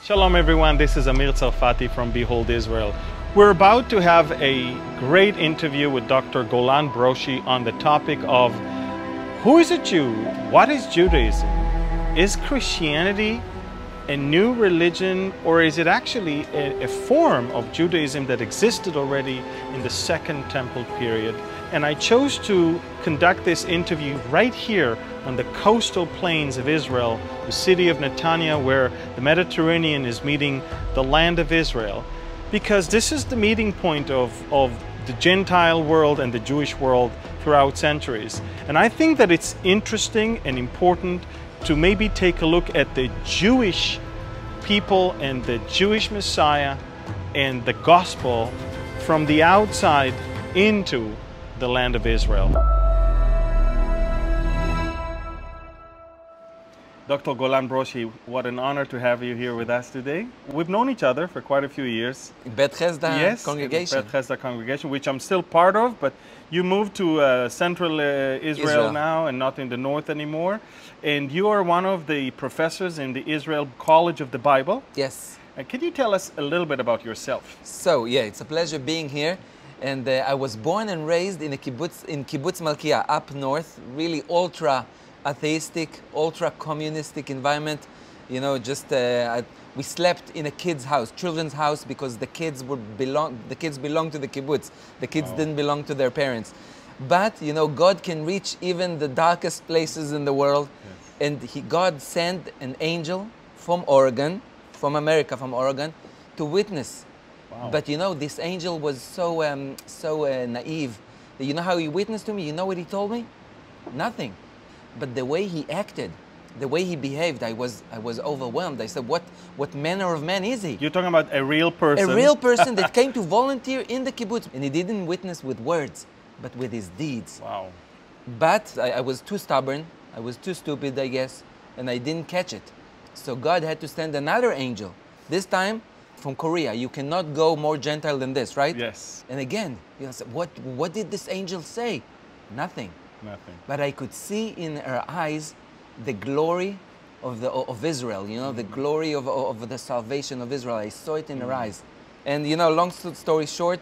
Shalom everyone, this is Amir Tsarfati from Behold Israel. We're about to have a great interview with Dr. Golan Broshi on the topic of who is a Jew? What is Judaism? Is Christianity a new religion, or is it actually a form of Judaism that existed already in the Second Temple period? And I chose to conduct this interview right here on the coastal plains of Israel, the city of Netanya, where the Mediterranean is meeting the land of Israel, because this is the meeting point of the Gentile world and the Jewish world throughout centuries. And I think that it's interesting and important to maybe take a look at the Jewish people and the Jewish Messiah and the gospel from the outside into the land of Israel. Dr. Golan Broshi, what an honor to have you here with us today. We've known each other for quite a few years. Bet Chesda congregation. Bet Chesda congregation, which I'm still part of, but you moved to central Israel now and not in the north anymore. And you are one of the professors in the Israel College of the Bible. Yes. Can you tell us a little bit about yourself? So, yeah, it's a pleasure being here. And I was born and raised in Kibbutz Malkiah, up north, really ultra-atheistic, ultra-communistic environment. You know, just we slept in a kid's house, children's house, because the kids belonged to the kibbutz. The kids didn't belong to their parents. But, you know, God can reach even the darkest places in the world. Yes. And God sent an angel from Oregon, from America, from Oregon, to witness. Wow. But you know, this angel was so naive. You know how he witnessed to me? You know what he told me? Nothing. But the way he acted, the way he behaved, I was overwhelmed. I said, what manner of man is he? You're talking about a real person? A real person that came to volunteer in the kibbutz. And he didn't witness with words, but with his deeds. Wow. But I was too stubborn. I was too stupid, I guess, and I didn't catch it. So God had to send another angel. This time, from Korea. You cannot go more Gentile than this, right? Yes. And again, you know, what did this angel say? Nothing. Nothing. But I could see in her eyes the glory of Israel, you know, the glory of the salvation of Israel. I saw it in her eyes. And you know, long story short,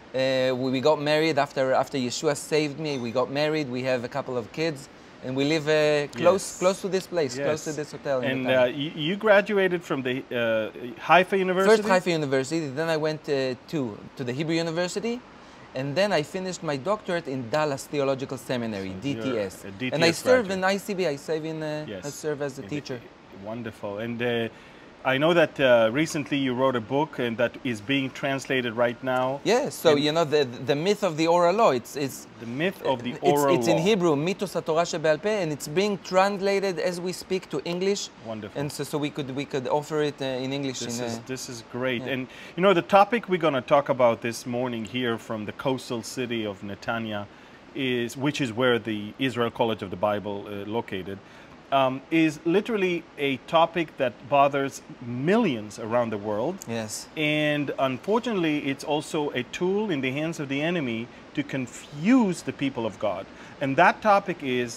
we got married after Yeshua saved me. We got married. We have a couple of kids. And we live close to this place, close to this hotel. And you graduated from the Haifa University? First Haifa University, then I went to the Hebrew University, and then I finished my doctorate in Dallas Theological Seminary, DTS. And I serve in ICB, I serve as a teacher. Wonderful. And I know that recently you wrote a book and that is being translated right now. Yes, so you know the myth of the oral law. It's the myth of the oral law. It's in Hebrew, Mitos HaTorah Shebe'al Peh, and it's being translated as we speak to English. Wonderful. And so we could offer it in English. This is great. Yeah. And you know, the topic we're going to talk about this morning here from the coastal city of Netanya, which is where the Israel College of the Bible located. Is literally a topic that bothers millions around the world. Yes. And unfortunately, it's also a tool in the hands of the enemy to confuse the people of God. And that topic is,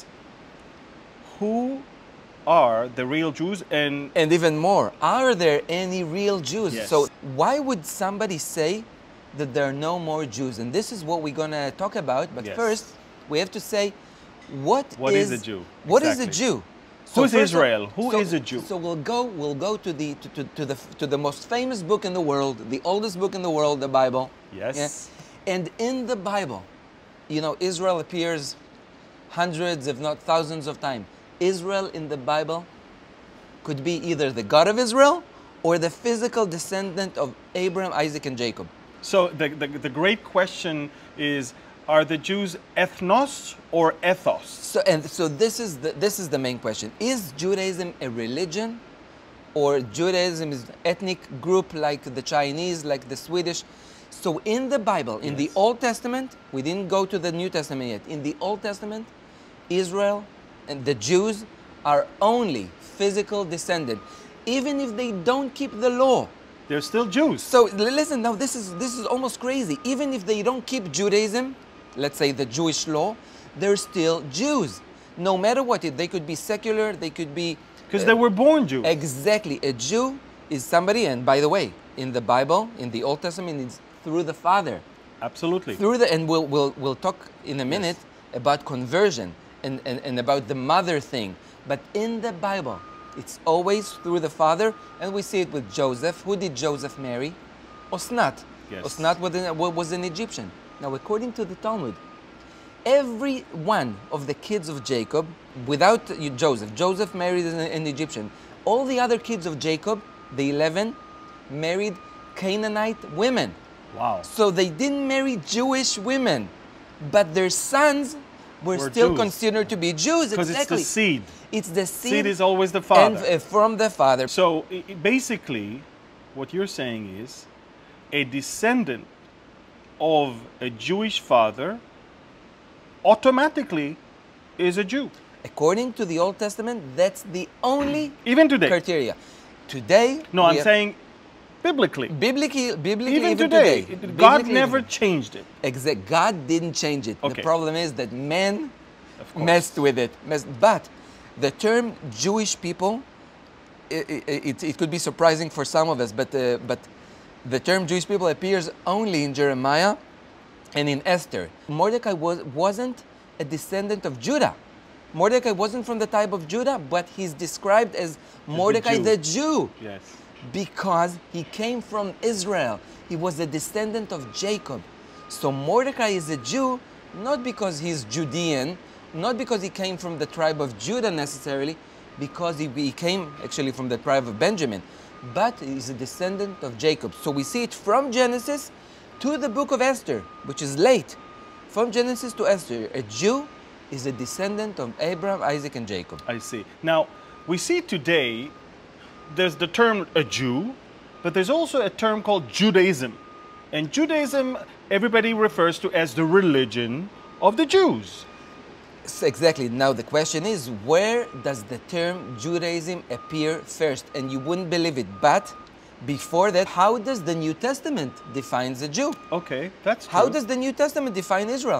who are the real Jews? And even more, are there any real Jews? Yes. So why would somebody say that there are no more Jews? And this is what we're going to talk about. But first, we have to say, what is a Jew? What is a Jew? Who is Israel? Who is a Jew? So we'll go to the most famous book in the world, the oldest book in the world, the Bible. Yes. Yeah? And in the Bible, you know, Israel appears hundreds, if not thousands of times. Israel in the Bible could be either the God of Israel or the physical descendant of Abraham, Isaac, and Jacob. So the great question is, are the Jews ethnos or ethos? So this is the main question. Is Judaism a religion, or Judaism is an ethnic group like the Chinese, like the Swedish? So in the Bible, in the Old Testament, we didn't go to the New Testament yet. In the Old Testament, Israel and the Jews are only physical descendants, even if they don't keep the law. They're still Jews. So listen, now this is almost crazy. Even if they don't keep Judaism, let's say the Jewish law, they're still Jews. No matter what, they could be secular, they could be... Because they were born Jews. Exactly. A Jew is somebody, and by the way, in the Bible, in the Old Testament, it's through the father. Absolutely. Through the, and we'll talk in a minute about conversion and about the mother thing. But in the Bible, it's always through the father, and we see it with Joseph. Who did Joseph marry? Osnat. Yes. Osnat was an Egyptian. Now, according to the Talmud, every one of the kids of Jacob, without Joseph married an Egyptian. All the other kids of Jacob, the 11, married Canaanite women. Wow. So they didn't marry Jewish women, but their sons were still Jews. Considered to be Jews. Because Exactly. it's the seed. It's the seed. Seed is always the father. And from the father. So basically, what you're saying is a descendant of a Jewish father automatically is a Jew. According to the Old Testament, that's the only Even today. criteria. Today, No, I'm saying biblically. Biblically, Even today. God Biblically, never changed it. God didn't change it. Okay. The problem is that men Of course. messed with it. But the term Jewish people, it could be surprising for some of us, but the term Jewish people appears only in Jeremiah and in Esther. Mordecai wasn't a descendant of Judah. Mordecai wasn't from the tribe of Judah, but he's described as Mordecai the Jew. Yes. Because he came from Israel. He was a descendant of Jacob. So Mordecai is a Jew, not because he's Judean, not because he came from the tribe of Judah necessarily, because he came actually from the tribe of Benjamin, but he's a descendant of Jacob. So we see it from Genesis to the book of Esther, which is late. From Genesis to Esther, a Jew is a descendant of Abraham, Isaac, and Jacob. I see. Now, we see today there's the term a Jew, but there's also a term called Judaism. And Judaism, everybody refers to as the religion of the Jews. Exactly. Now the question is, where does the term Judaism appear first? And you wouldn't believe it, but before that, how does the New Testament define a Jew? Okay, that's true. How does the New Testament define Israel?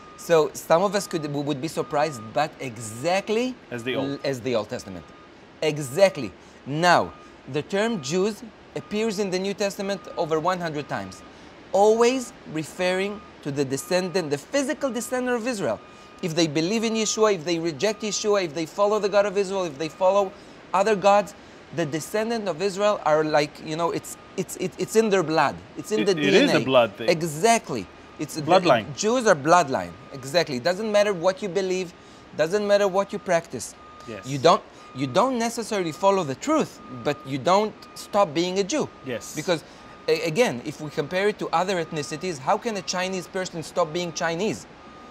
So some of us would be surprised, but exactly As the Old. Testament. Exactly. Now, the term Jews appears in the New Testament over 100 times, always referring to the descendant, the physical descendant of Israel. If they believe in Yeshua, if they reject Yeshua, if they follow the God of Israel, if they follow other gods, the descendant of Israel are like, you know, it's in their blood. It's in the DNA. It is a blood thing. Exactly. It's bloodline. Jews are bloodline. Exactly. It doesn't matter what you believe, doesn't matter what you practice. Yes. You don't necessarily follow the truth, but you don't stop being a Jew. Yes. Because again, if we compare it to other ethnicities, how can a Chinese person stop being Chinese?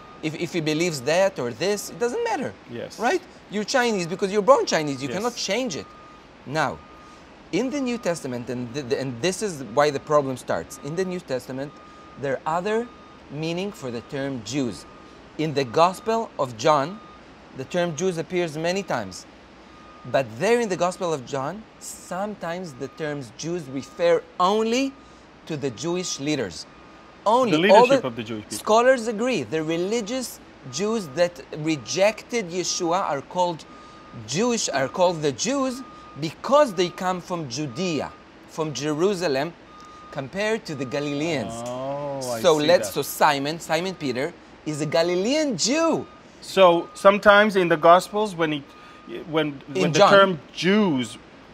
If he believes that or this, it doesn't matter. Yes. Right? You're Chinese because you're born Chinese. You Yes. cannot change it. Now, in the New Testament, and this is why the problem starts. In the New Testament, there are other meaning for the term Jews. In the Gospel of John, the term Jews appears many times. But there in the Gospel of John, sometimes the terms Jews refer only to the Jewish leaders. Only. The leadership of the Jewish people. Scholars agree. The religious Jews that rejected Yeshua are called the Jews because they come from Judea, from Jerusalem, compared to the Galileans. Oh, I So see that. So Simon Peter is a Galilean Jew. So sometimes in the Gospels, when the John. term Jews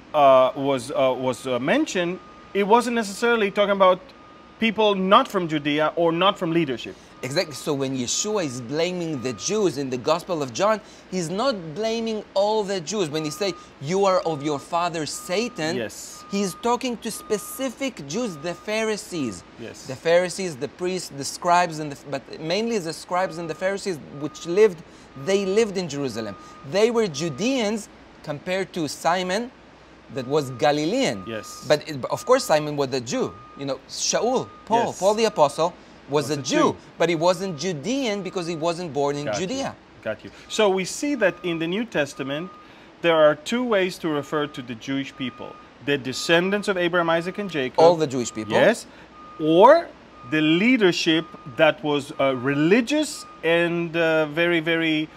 was mentioned, it wasn't necessarily talking about people not from Judea or not from leadership. Exactly. So when Yeshua is blaming the Jews in the Gospel of John, he's not blaming all the Jews. When he say you are of your father Satan, Yes. he's talking to specific Jews, the Pharisees. Yes. The Pharisees, the priests, the scribes, but mainly the scribes and the Pharisees, they lived in Jerusalem. They were Judeans compared to Simon, that was Galilean. Yes. But of course Simon was a Jew. You know, Shaul, Yes. Paul the Apostle, was a Jew, Jew. but he wasn't Judean because he wasn't born in Got you. Judea. Got you. So we see that in the New Testament, there are two ways to refer to the Jewish people. The descendants of Abraham, Isaac, and Jacob. All the Jewish people. Yes. Or the leadership that was religious and very, very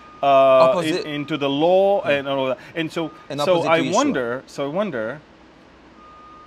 into the law and all that. And so And opposite to I Yeshua. wonder,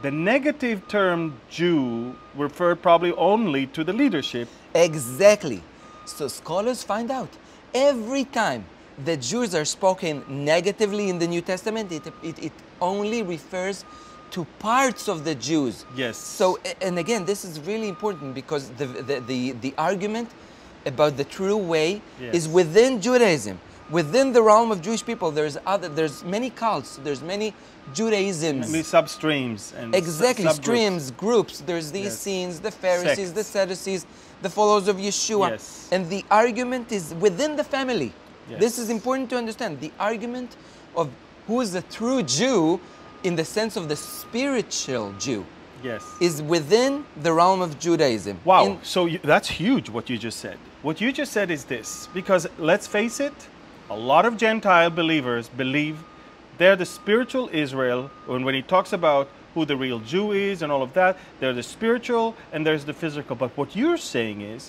the negative term Jew referred probably only to the leadership. Exactly. So scholars find out every time the Jews are spoken negatively in the New Testament, it only refers to parts of the Jews. Yes. So, and again, this is really important because the argument about the true way is within Judaism. Within the realm of Jewish people, there's many cults, there's many Judaisms. Many substreams and exactly, streams, groups. There's the Essenes, the Pharisees, the Sadducees, the followers of Yeshua. Yes. And the argument is within the family. Yes. This is important to understand. The argument of who is the true Jew in the sense of the spiritual Jew is within the realm of Judaism. Wow, so that's huge what you just said. What you just said is this, because let's face it, a lot of Gentile believers believe they're the spiritual Israel, and when he talks about who the real Jew is and all of that, they're the spiritual and there's the physical. But what you're saying is,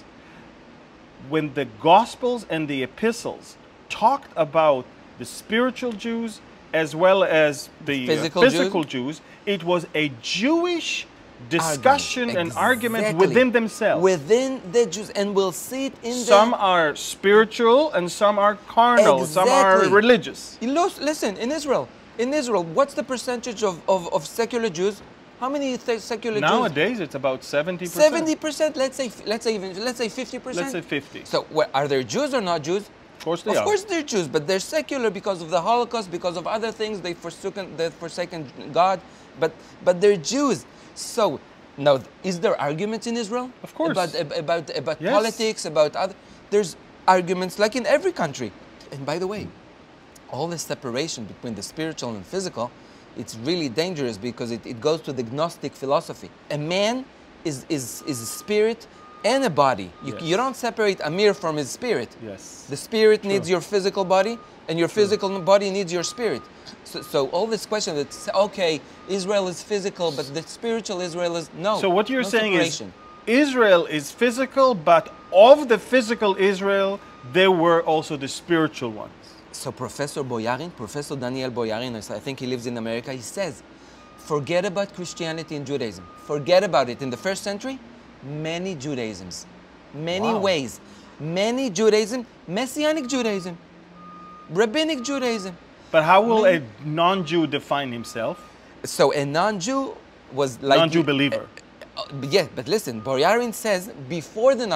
when the Gospels and the epistles talked about the spiritual Jews as well as the physical Jews, it was a Jewish discussion and argument within themselves. Within the Jews, and we'll see it in some are spiritual and some are carnal, some are religious. Listen, in Israel, what's the percentage of secular Jews? How many secular Jews? Nowadays, it's about 70%. 70%. Let's say 50%. Let's say 50. So, are there Jews or not Jews? Of course they are. Of course they're Jews, but they're secular because of the Holocaust, because of other things. They've forsaken God, but they're Jews. So now, is there arguments in Israel? Of course. About politics, about other. There's arguments like in every country. And by the way, all this separation between the spiritual and physical, it's really dangerous because it goes to the Gnostic philosophy. A man is a spirit and a body. You don't separate Amir from his spirit. Yes. The spirit needs your physical body, and your physical body needs your spirit. So all this question that, okay, Israel is physical, but the spiritual Israel is no. So what you're saying is Israel is physical, but of the physical Israel, there were also the spiritual ones. So Professor Daniel Boyarin, I think he lives in America, he says, forget about Christianity and Judaism. Forget about it. In the first century, many Judaisms, many ways, many Judaism, Messianic Judaism, Rabbinic Judaism. But how will a non-Jew define himself? So a non-Jew was like... Non-Jew believer. Yeah, but listen, Boyarin says before the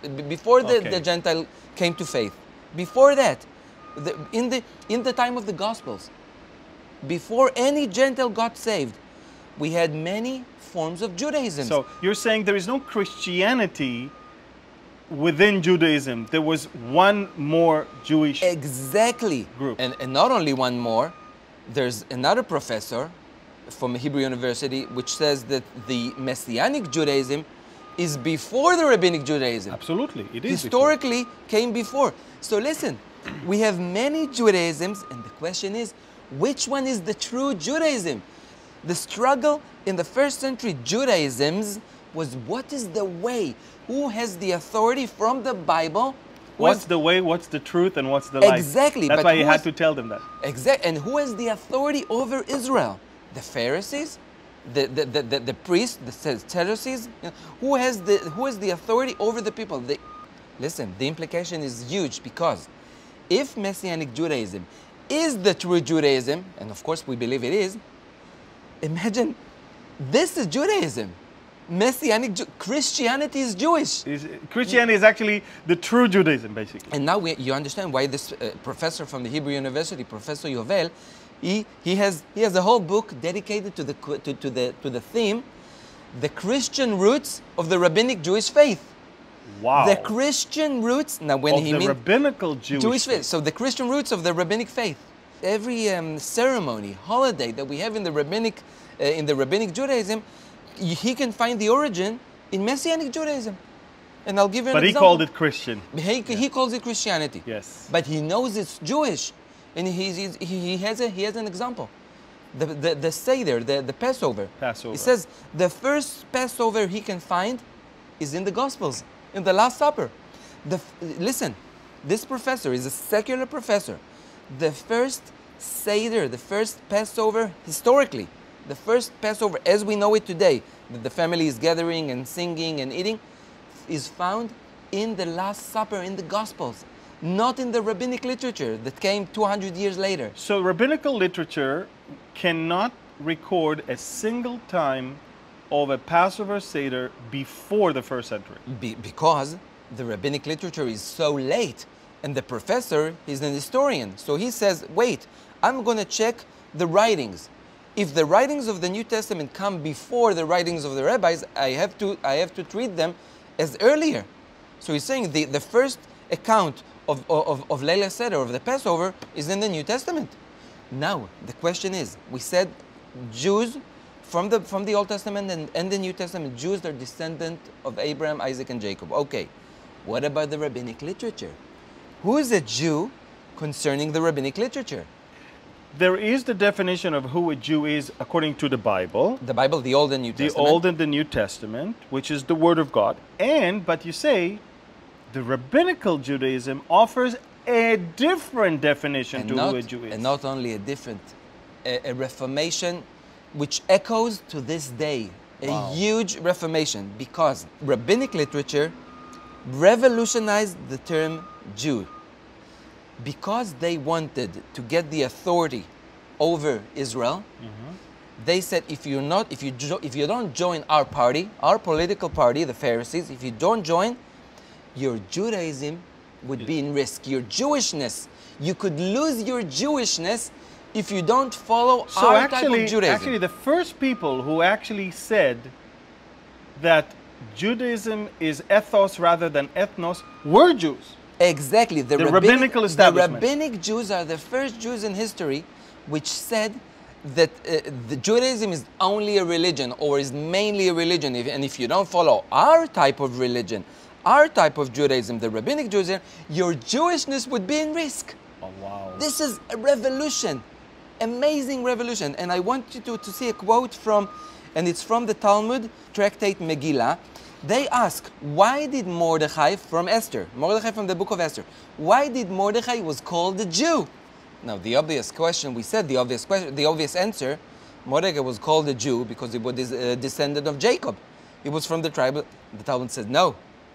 the Gentile came to faith, before that, in the time of the Gospels, before any Gentile got saved, we had many forms of Judaism. So you're saying there is no Christianity within Judaism. There was one more Jewish group. And not only one more, there's another professor from Hebrew University which says that the Messianic Judaism is before the Rabbinic Judaism. Absolutely, it is. Historically came before. So listen, we have many Judaisms, and the question is, which one is the true Judaism? The struggle in the first century Judaisms was, what is the way? Who has the authority from the Bible? What's the way, what's the truth, and what's the life? Exactly. That's why you had to tell them that. Exactly. And who has the authority over Israel? The Pharisees? The priests? The Sadducees? Who has the authority over the people? Listen, the implication is huge, because if Messianic Judaism is the true Judaism, and of course we believe it is, imagine this is Judaism. Messianic Christianity is Jewish. Christianity is actually the true Judaism, basically. And now you understand why this professor from the Hebrew University, Professor Yovel, he has a whole book dedicated to the theme, the Christian roots of the rabbinic Jewish faith. Wow. The Christian roots. Now, when he means rabbinical Jewish faith. So the Christian roots of the rabbinic faith. Every ceremony, holiday that we have in the rabbinic Judaism, he can find the origin in Messianic Judaism. And I'll give you an example. But he called it Christian. He calls it Christianity. Yes. But he knows it's Jewish. And he has an example. The Seder, the Passover. Passover. He says the first Passover he can find is in the Gospels, in the Last Supper. Listen, this professor is a secular professor. The first Seder, the first Passover, historically, the first Passover as we know it today, that the family is gathering and singing and eating, is found in the Last Supper in the Gospels, not in the rabbinic literature that came 200 years later. So rabbinical literature cannot record a single time of a Passover Seder before the first century. Because the rabbinic literature is so late, and the professor is an historian. So he says, wait, I'm going to check the writings. If the writings of the New Testament come before the writings of the rabbis, I have to treat them as earlier. So he's saying the first account of Leila Seder, of the Passover, is in the New Testament. Now, the question is, we said Jews from the Old Testament and the New Testament, Jews are descendants of Abraham, Isaac, and Jacob. Okay, what about the rabbinic literature? Who is a Jew concerning the rabbinic literature? There is the definition of who a Jew is according to the Bible. The Bible, the Old and New Testament. The Old and the New Testament, which is the Word of God. But you say, the rabbinical Judaism offers a different definition to who a Jew is. And not only a different, a reformation which echoes to this day. A huge reformation, because rabbinic literature revolutionized the term Jew. Because they wanted to get the authority over Israel, they said, if you don't join our party, our political party, the Pharisees, if you don't join, your Judaism would be in risk. Your Jewishness, you could lose your Jewishness if you don't follow our type of Judaism. Actually, the first people who actually said that Judaism is ethos rather than ethnos were Jews. Exactly. The rabbinical establishment. The rabbinic Jews are the first Jews in history which said that the Judaism is only a religion, or is mainly a religion, and if you don't follow our type of religion, our type of Judaism, the rabbinic Judaism, your Jewishness would be in risk. Oh, wow. This is a revolution, amazing revolution. And I want you to see a quote from, and it's from the Talmud, tractate Megillah. They ask, why did Mordechai, from Esther, Mordechai from the book of Esther, why did Mordechai was called a Jew? Now, the obvious question, we said the obvious answer, Mordechai was called a Jew because he was a descendant of Jacob. He was from the tribe. The Talmud said no.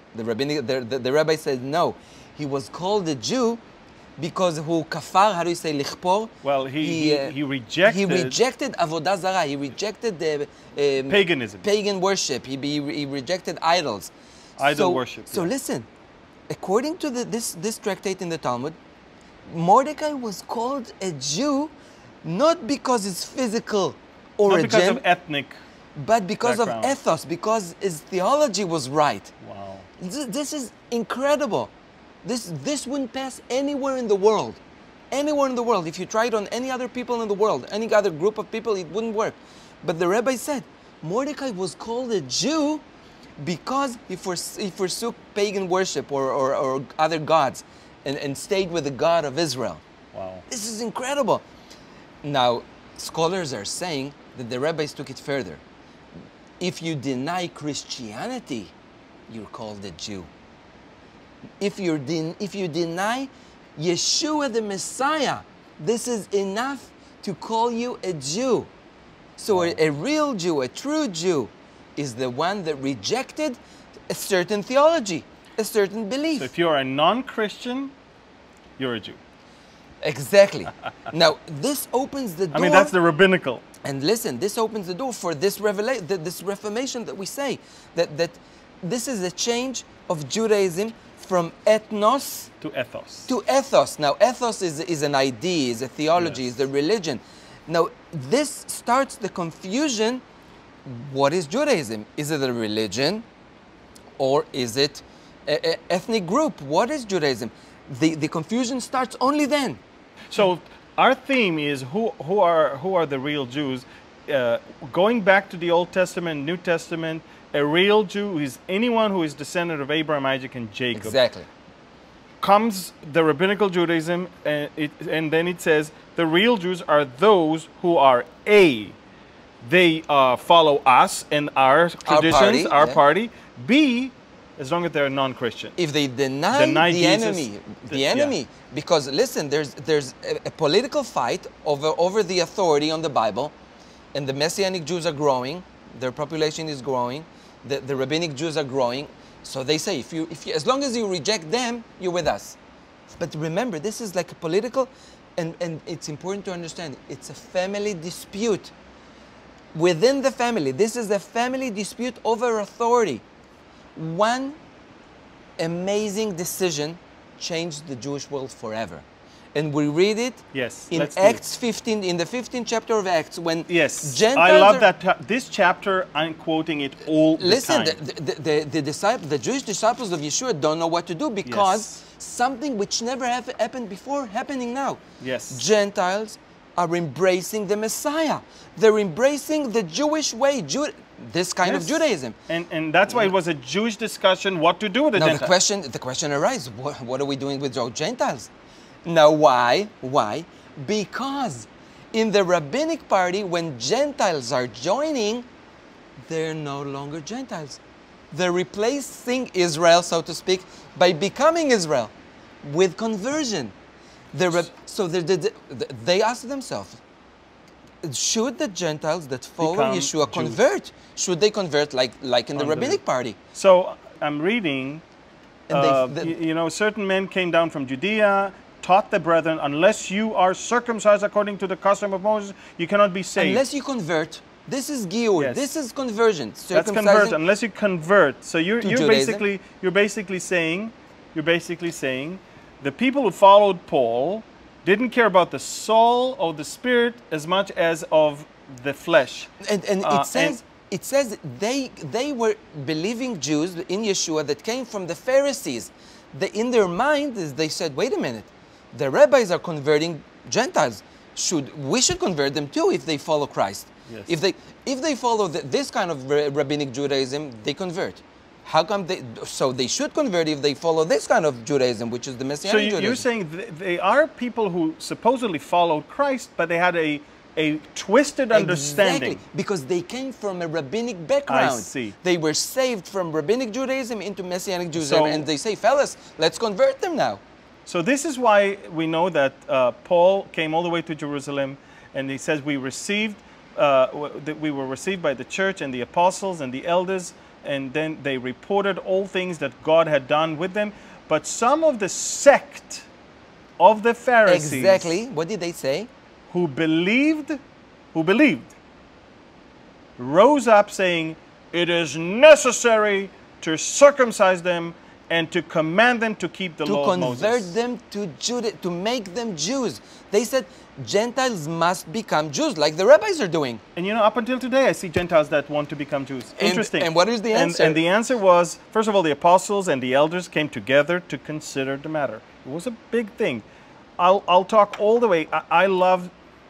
The rabbi said no. He was called a Jew because who kafar, how do you say lichpor? Well, he rejected. He rejected avodah zarah. He rejected the paganism, pagan worship. He rejected idols. Idol worship. So listen, according to this tractate in the Talmud, Mordecai was called a Jew not because his physical origin, not because of ethnic, but because background. of ethos, because his theology was right. Wow. This is incredible. This wouldn't pass anywhere in the world. Anywhere in the world. If you try it on any other people in the world, any other group of people, it wouldn't work. But the rabbi said, Mordecai was called a Jew because he forsook pagan worship or other gods and stayed with the God of Israel. Wow. This is incredible. Now, scholars are saying that the rabbis took it further. If you deny Christianity, you're called a Jew. If you deny Yeshua the Messiah, this is enough to call you a Jew. So a real Jew, a true Jew, is the one that rejected a certain theology, a certain belief. So if you're a non-Christian, you're a Jew. Exactly. Now, this opens the door. I mean, that's the rabbinical. And listen, this opens the door for this this reformation that we say, that this is a change of Judaism from ethnos to ethos. To ethos. Now, ethos is an idea, is a theology, Yes. is a religion. Now, this starts the confusion. What is Judaism? Is it a religion or is it an ethnic group? What is Judaism? The confusion starts only then. So our theme is who are the real Jews? Going back to the Old Testament, New Testament, a real Jew is anyone who is descendant of Abraham, Isaac, and Jacob. Exactly. Comes the rabbinical Judaism, and then it says the real Jews are those who are A, they follow us and our traditions, our party. B, as long as they're non-Christian. If they deny the Jesus, enemy, yeah. Because listen, there's a political fight over the authority on the Bible, and the Messianic Jews are growing, their population is growing, the rabbinic Jews are growing. So they say, if you, as long as you reject them, you're with us. But remember, this is like a political, and it's important to understand, it's a family dispute. Within the family, this is a family dispute over authority. One amazing decision changed the Jewish world forever. And we read it in Acts 15, in the 15th chapter of Acts, when Gentiles I love that. This chapter, I'm quoting it all the time. Listen, the Jewish disciples of Yeshua don't know what to do because something which never happened before happening now. Gentiles are embracing the Messiah. They're embracing the Jewish way, this kind of Judaism. And that's why it was a Jewish discussion what to do with the Gentiles. The question arises, what are we doing with Gentiles? Now why? Why? Because in the rabbinic party, when Gentiles are joining, they're no longer Gentiles. They're replacing Israel, so to speak, by becoming Israel with conversion. So they ask themselves, should the Gentiles that follow Yeshua convert? Should they convert like in the rabbinic party? So I'm reading, you know, certain men came down from Judea, taught the brethren, unless you are circumcised according to the custom of Moses, you cannot be saved. Unless you convert. This is Giur. This is conversion. That's convert. Unless you convert. So you're basically saying the people who followed Paul didn't care about the soul or the spirit as much as of the flesh. And it says they were believing Jews in Yeshua that came from the Pharisees. In their mind, they said, wait a minute, the rabbis are converting Gentiles. We should convert them too if they follow Christ. If they follow this kind of rabbinic Judaism, they convert. How come so they should convert if they follow this kind of Judaism, which is the Messianic Judaism? So you're saying they are people who supposedly followed Christ, but they had a twisted understanding. Exactly, because they came from a rabbinic background. I see. They were saved from rabbinic Judaism into Messianic Judaism, and they say, fellas, let's convert them now. So this is why we know that Paul came all the way to Jerusalem, and he says we were received by the church and the apostles and the elders, and then they reported all things that God had done with them. But some of the sect of the Pharisees, exactly, what did they say? Who believed, rose up saying, it is necessary to circumcise them and to command them to keep the law of Moses. To convert them to make them Jews. They said Gentiles must become Jews, like the rabbis are doing. And you know, up until today, I see Gentiles that want to become Jews. Interesting. And what is the answer? And the answer was, first of all, the apostles and the elders came together to consider the matter. It was a big thing. I'll talk all the way. I love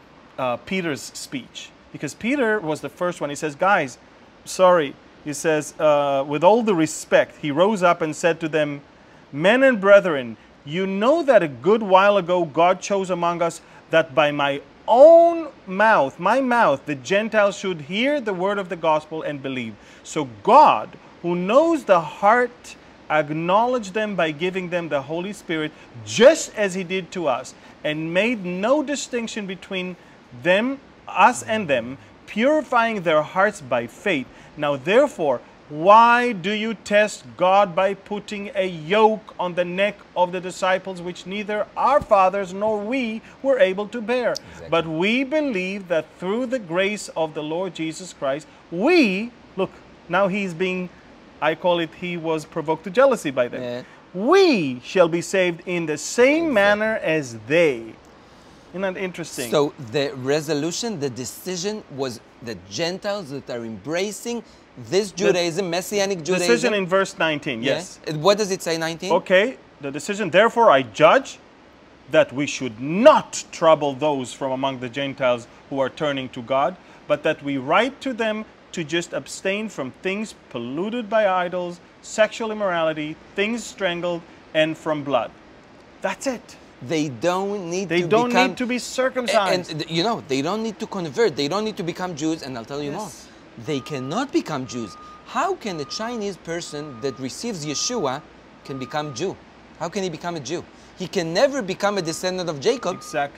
Peter's speech, because Peter was the first one. He says, guys, sorry. He says, with all the respect, he rose up and said to them, men and brethren, you know that a good while ago God chose among us that by my own mouth, the Gentiles should hear the word of the gospel and believe. So God, who knows the heart, acknowledged them by giving them the Holy Spirit, just as he did to us, and made no distinction between them, us and them, purifying their hearts by faith. Now therefore, why do you test God by putting a yoke on the neck of the disciples which neither our fathers nor we were able to bear? Exactly. But we believe that through the grace of the Lord Jesus Christ, look, now he's being, I call it, he was provoked to jealousy by them. Yeah. We shall be saved in the same manner as they. Isn't that interesting? So the resolution, the decision was the Gentiles that are embracing this Judaism, Messianic Judaism. Decision in verse 19, yes. What does it say, 19? Okay, the decision, therefore I judge that we should not trouble those from among the Gentiles who are turning to God, but that we write to them to just abstain from things polluted by idols, sexual immorality, things strangled, and from blood. That's it. They don't need to be circumcised. And you know, they don't need to convert. They don't need to become Jews. And I'll tell you more. They cannot become Jews. How can a Chinese person that receives Yeshua can become Jew? How can he become a Jew? He can never become a descendant of Jacob. Exactly.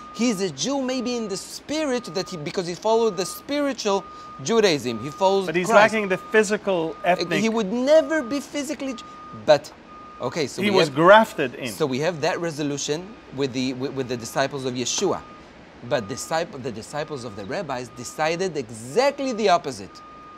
He's a Jew maybe in the spirit that because he followed the spiritual Judaism. He follows But he's Christ. lacking the physical, ethnic. He would never be physically, but okay. So he was grafted in. So we have that resolution with the disciples of Yeshua, but the disciples of the rabbis decided exactly the opposite.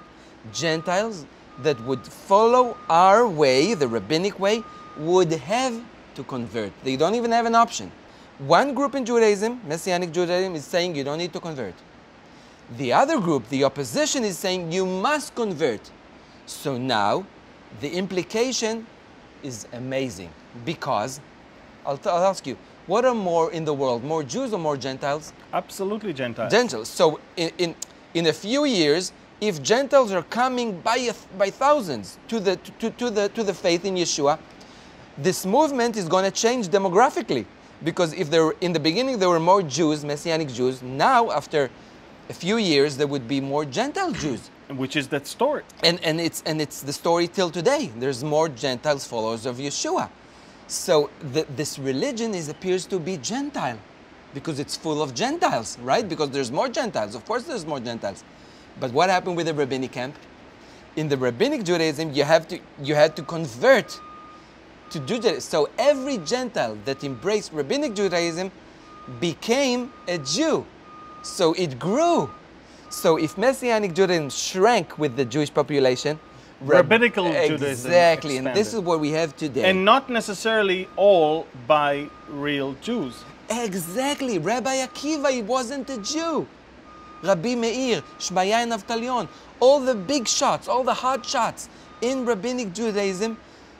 Gentiles that would follow our way, the rabbinic way, would have to convert. They don't even have an option. One group in Judaism, Messianic Judaism, is saying you don't need to convert. The other group, the opposition, is saying you must convert. So now, the implication is amazing because, I'll ask you, what are more in the world, more Jews or more Gentiles? Absolutely Gentiles. Gentiles. So in a few years, if Gentiles are coming by thousands to the faith in Yeshua, this movement is going to change demographically. Because if there in the beginning there were more Jews, Messianic Jews, now after a few years there would be more Gentile Jews. Which is that story. And it's the story till today. There's more Gentiles followers of Yeshua. So this religion appears to be Gentile because it's full of Gentiles, right? Because there's more Gentiles. Of course there's more Gentiles. But what happened with the rabbinic camp? In the rabbinic Judaism, you had to convert to Judaism. So every Gentile that embraced rabbinic Judaism became a Jew. So it grew. So if Messianic Judaism shrank with the Jewish population, Rabbinical Judaism exactly, expanded. and this is what we have today. And not necessarily all by real Jews. Exactly. Rabbi Akiva, he wasn't a Jew. Rabbi Meir, Shmaya and Avtalion, all the big shots, all the hot shots in rabbinic Judaism,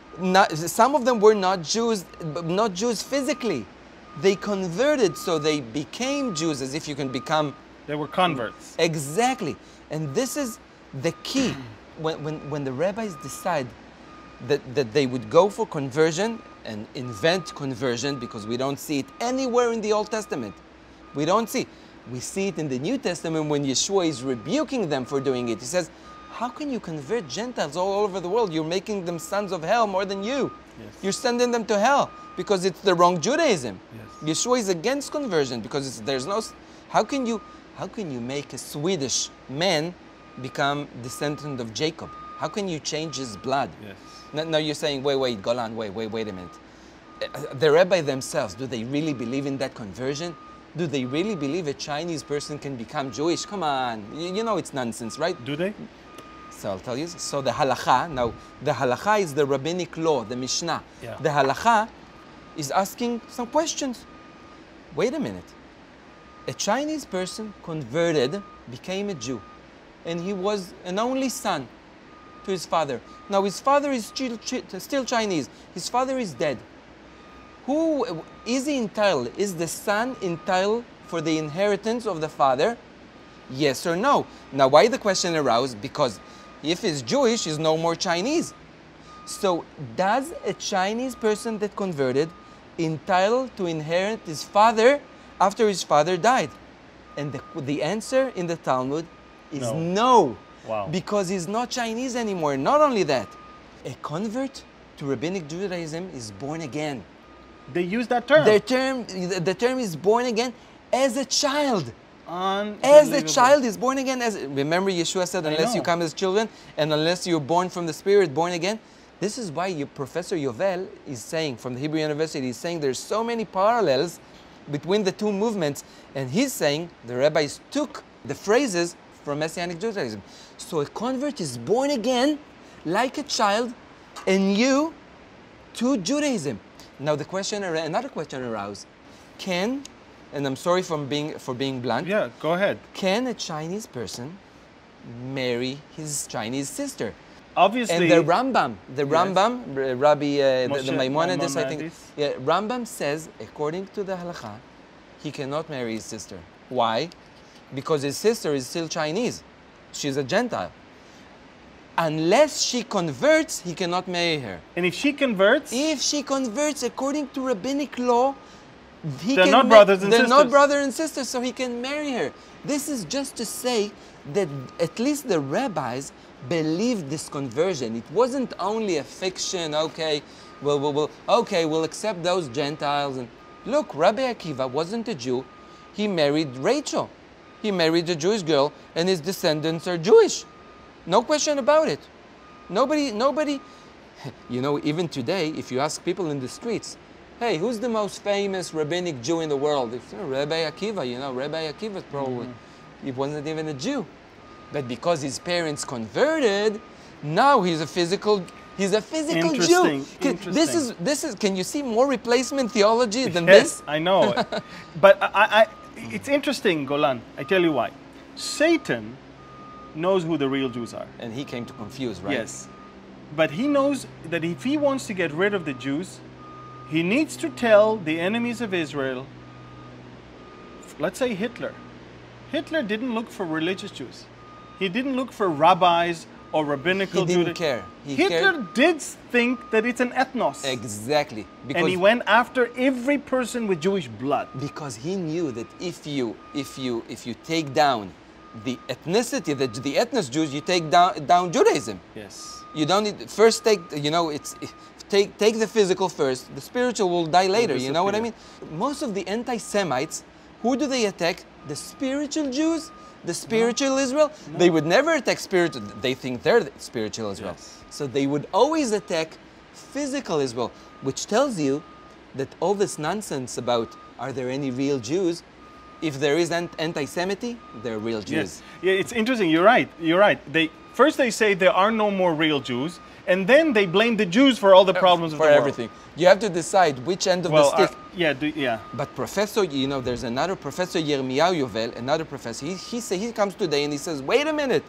some of them were not Jews physically. They converted, so they became Jews, as if you can become... They were converts. Exactly. And this is the key. When the rabbis decide that they would go for conversion and invent conversion, because we don't see it anywhere in the Old Testament. We don't see. We see it in the New Testament when Yeshua is rebuking them for doing it. He says, how can you convert Gentiles all over the world? You're making them sons of hell more than you. Yes. You're sending them to hell because it's the wrong Judaism. Yes. Yeshua is against conversion because there's no... How can you make a Swedish man become descendant of Jacob? How can you change his blood? Yes. Now you're saying, wait, Golan, wait a minute. The rabbi themselves, do they really believe in that conversion? Do they really believe a Chinese person can become Jewish? Come on, you know it's nonsense, right? Do they? So I'll tell you. So the halakha, now the halakha is the rabbinic law, the Mishnah. Yeah. The halakha is asking some questions. Wait a minute. A Chinese person converted, became a Jew, and he was an only son to his father. Now his father is still Chinese. His father is dead. Who is he entitled? Is the son entitled for the inheritance of the father? Yes or no? Now why the question arose? Because if he's Jewish, he's no more Chinese. So does a Chinese person that converted entitled to inherit his father after his father died? And the answer in the Talmud is no. Wow. Because he's not Chinese anymore. Not only that, a convert to rabbinic Judaism is born again. They use that term. The term is born again as a child. As a child is born again. Remember Yeshua said, unless you come as children and unless you're born from the Spirit, born again. This is why Professor Yovel is saying, from the Hebrew University, he's saying there's so many parallels between the two movements. And he's saying the rabbis took the phrases from Messianic Judaism. So a convert is born again like a child anew to Judaism. Now the question, another question arose. Can, and I'm sorry for being blunt. Yeah, go ahead. Can a Chinese person marry his Chinese sister? Obviously. And the Rambam, Rabbi, the Maimonides, I think. Maimonides. Yeah, Rambam says, according to the halakha, he cannot marry his sister. Why? Because his sister is still Chinese. She's a Gentile. Unless she converts, he cannot marry her. And if she converts? If she converts according to rabbinic law, they're not brothers and sisters. They're not brother and sister, so he can marry her. This is just to say that at least the rabbis believed this conversion. It wasn't only a fiction. Okay, we'll accept those Gentiles. And look, Rabbi Akiva wasn't a Jew. he married Rachel. He married a Jewish girl, and his descendants are Jewish. No question about it. Nobody, you know, even today, if you ask people in the streets, hey, who's the most famous rabbinic Jew in the world? It's Rabbi Akiva, you know, Rabbi Akiva probably. He wasn't even a Jew. But because his parents converted, now he's a physical Jew. This is, can you see more replacement theology than this? Yes, I know. But it's interesting, Golan. I tell you why. Satan knows who the real Jews are. And he came to confuse, right? Yes. But he knows that if he wants to get rid of the Jews, he needs to tell the enemies of Israel, let's say Hitler. Hitler didn't look for religious Jews. He didn't look for rabbis or rabbinical Jews. He didn't care. Hitler did think that it's an ethnos. Exactly. And he went after every person with Jewish blood. Because he knew that if you take down the ethnicity, the ethnos Jews, you take down Judaism. Yes. You don't need, first take, you know, take the physical first, the spiritual will die later, you know what I mean? Most of the anti-Semites, who do they attack? The spiritual Jews, the spiritual Israel. No. They would never attack spiritual, they think they're the spiritual Israel. Yes. So they would always attack physical Israel, which tells you that all this nonsense about are there any real Jews, if there is anti-Semitic, they're real Jews. Yes. Yeah, it's interesting, you're right, you're right. First they say there are no more real Jews, and then they blame the Jews for all the problems of the world. For everything. You have to decide which end of the stick. Yeah. But Professor, you know, there's another Professor Yirmiyahu Yovel, another professor. He comes today and he says, wait a minute,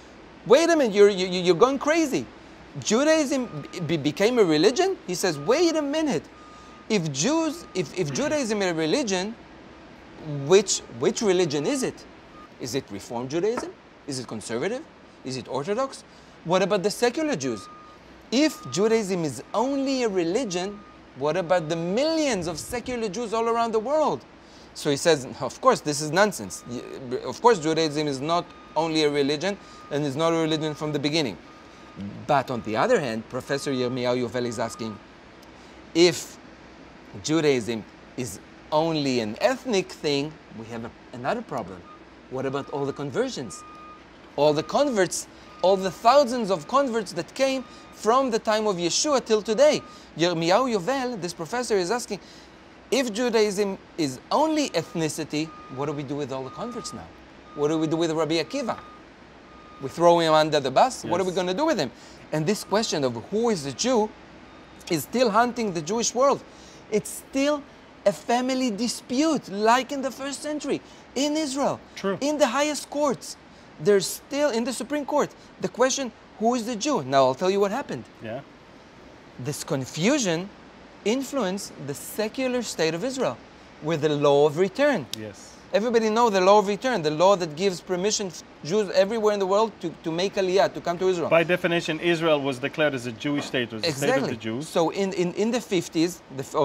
you're going crazy. Judaism became a religion. He says, wait a minute. If Judaism is a religion, which religion is it? Is it Reform Judaism? Is it conservative? Is it Orthodox? What about the secular Jews? If Judaism is only a religion, what about the millions of secular Jews all around the world? So he says, of course, this is nonsense. Of course, Judaism is not only a religion, and is not a religion from the beginning. But on the other hand, Professor Yirmiyahu Yovel is asking, if Judaism is only an ethnic thing, we have another problem. What about all the conversions? All the converts, all the thousands of converts that came from the time of Yeshua till today. Yirmiyahu Yovel, this professor, is asking, if Judaism is only ethnicity, what do we do with all the converts now? What do we do with Rabbi Akiva? We throw him under the bus? Yes. What are we going to do with him? And this question of who is a Jew is still haunting the Jewish world. It's still a family dispute, like in the first century, in Israel, True. In the highest courts. There's still, in the Supreme Court, the question, who is the Jew? Now I'll tell you what happened. Yeah. This confusion influenced the secular state of Israel with the law of return. Yes. Everybody knows the law of return, the law that gives permission to Jews everywhere in the world to make aliyah, to come to Israel. By definition, Israel was declared as a Jewish state, it was the state of the Jews. So in the 50s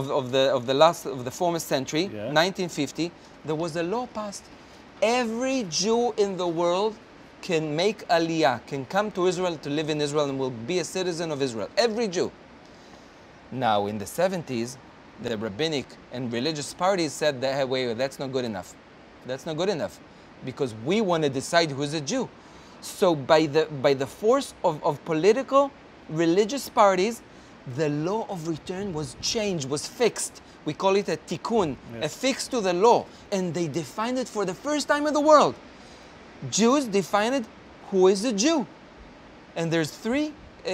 of the former century, 1950, there was a law passed. Every Jew in the world can make aliyah, can come to Israel to live in Israel and will be a citizen of Israel. Every Jew. Now in the 70s, the rabbinic and religious parties said, that, hey, wait, that's not good enough. That's not good enough, because we want to decide who's a Jew. So by the force of political, religious parties, the law of return was changed, was fixed. We call it a tikkun, a fix to the law. And they defined it for the first time in the world. Jews defined who is a Jew. And there's three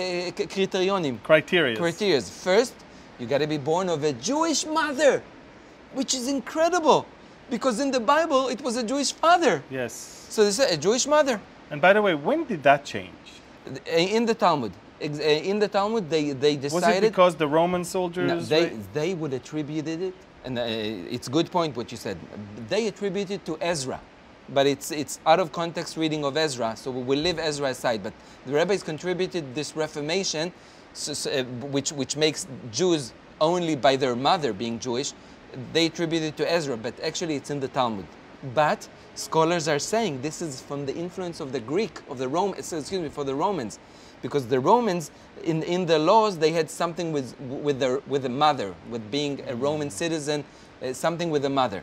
criteria. First, you got to be born of a Jewish mother, which is incredible. Because in the Bible, it was a Jewish father. Yes. So they said a Jewish mother. And by the way, when did that change? In the Talmud. In the Talmud, they decided... Was it because the Roman soldiers... No, they would attribute it, and it's a good point what you said. They attribute it to Ezra. But it's out of context reading of Ezra, so we will leave Ezra aside. But the rabbis contributed this Reformation, which makes Jews only by their mother being Jewish. They attribute it to Ezra, but actually it's in the Talmud. But scholars are saying this is from the influence of the Greek, of the for the Romans. Because the Romans, in the laws, they had something with the mother, with being a Roman citizen, something with the mother.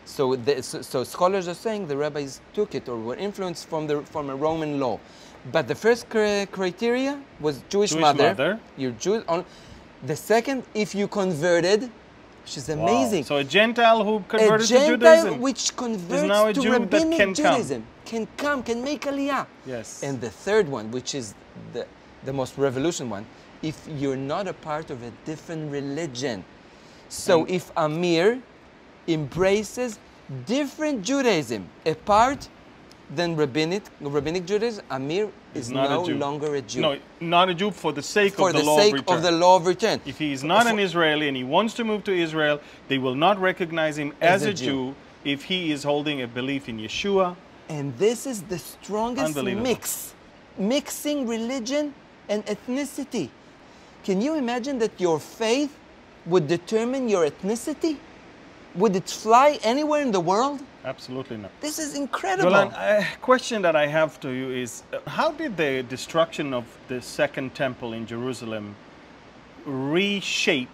So scholars are saying the rabbis took it or were influenced from a Roman law. But the first criteria was Jewish mother. You're Jewish. The second, if you converted, which is amazing. So a Gentile who converted to Judaism, a Gentile which converts to rabbinic Judaism can make aliyah. Yes. And the third one, which is the most revolutionary one, if you're not a part of a different religion. So if Amir embraces different Judaism apart than rabbinic Judaism, Amir is no longer a Jew. No, not a Jew for the sake of the law of return. If he is not an Israeli and he wants to move to Israel, they will not recognize him as a Jew if he is holding a belief in Yeshua. And this is the strongest mix, mixing religion and ethnicity. Can you imagine that your faith would determine your ethnicity? Would it fly anywhere in the world? Absolutely not. This is incredible. Golan, a question that I have to you is, how did the destruction of the Second Temple in Jerusalem reshape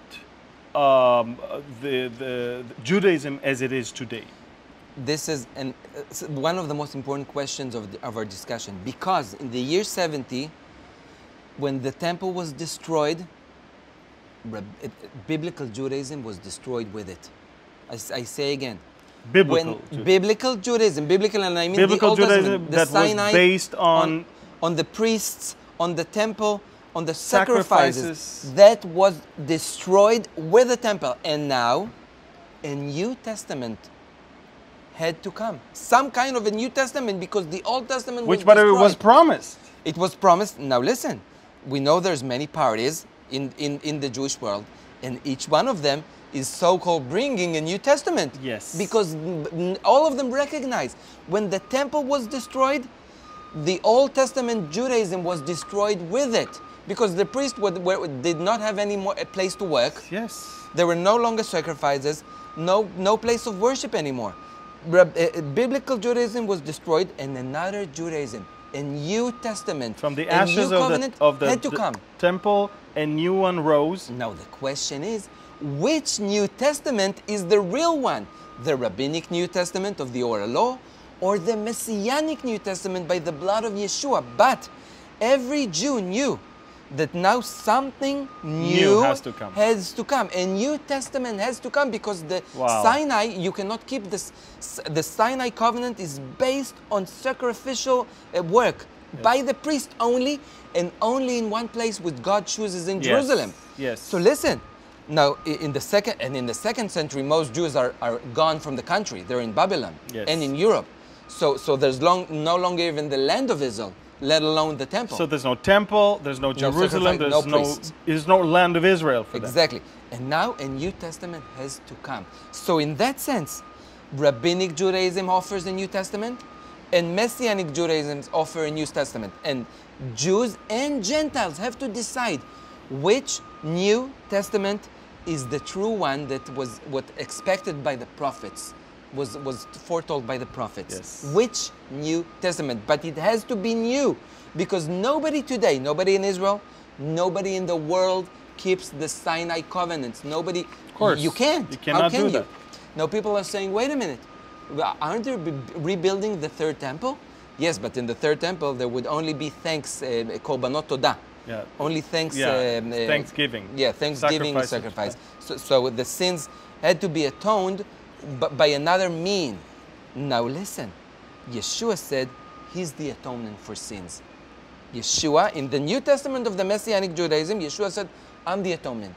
the Judaism as it is today? This is one of the most important questions of our discussion, because in the year 70, when the temple was destroyed, biblical Judaism was destroyed with it. I say again, biblical Judaism, biblical, and I mean biblical the Old Judaism Testament, the that Sinai, was based on the priests, on the temple, on the sacrifices, that was destroyed with the temple. And now, a New Testament had to come. Some kind of a New Testament, because the Old Testament was destroyed. Which, was promised. It was promised. Now listen, we know there's many parties in the Jewish world, and each one of them is so-called bringing a New Testament. Yes. Because all of them recognize when the temple was destroyed, the Old Testament Judaism was destroyed with it. Because the priests did not have any more a place to work. Yes. There were no longer sacrifices, no place of worship anymore. Biblical Judaism was destroyed, and another Judaism, a New Testament, from the ashes of the temple, a new one rose. Now the question is, which New Testament is the real one? The rabbinic New Testament of the oral law, or the Messianic New Testament by the blood of Yeshua? But every Jew knew that now something new has to come. A New Testament has to come, because the Sinai, you cannot keep this. The Sinai covenant is based on sacrificial work by the priest only, and only in one place which God chooses in Jerusalem. Yes. So listen, now in the second century, most Jews are gone from the country. They're in Babylon and in Europe. So there's no longer even the land of Israel, let alone the temple. So there's no temple, there's no Jerusalem, there's no land of Israel for them. Exactly. And now a New Testament has to come. So in that sense, rabbinic Judaism offers a New Testament, and Messianic Judaism offers a New Testament. And Jews and Gentiles have to decide which New Testament is the true one that was expected by the prophets. Was foretold by the prophets. Yes. Which New Testament? But it has to be new, because nobody today, nobody in Israel, nobody in the world keeps the Sinai covenants. Nobody. Of course. You can't. You cannot do that. Now people are saying, wait a minute, aren't they rebuilding the third temple? Yes, but in the third temple there would only be korbanot todah. Yeah. Only thanks. Thanksgiving. Yeah, Thanksgiving sacrifice. So the sins had to be atoned, but by another mean. Now listen, Yeshua said he's the atonement for sins. Yeshua, in the New Testament of the Messianic Judaism, Yeshua said, I'm the atonement.